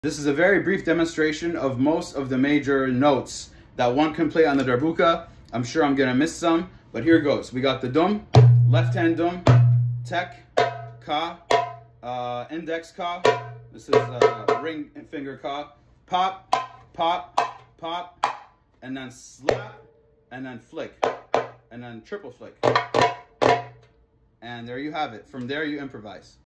This is a very brief demonstration of most of the major notes that one can play on the Darbuka. I'm sure I'm gonna miss some, but here goes. We got the dum, left hand dum, tek, ka, index ka. This is ring finger ka. Pop, pop, pop, and then slap, and then flick, and then triple flick. And there you have it. From there you improvise.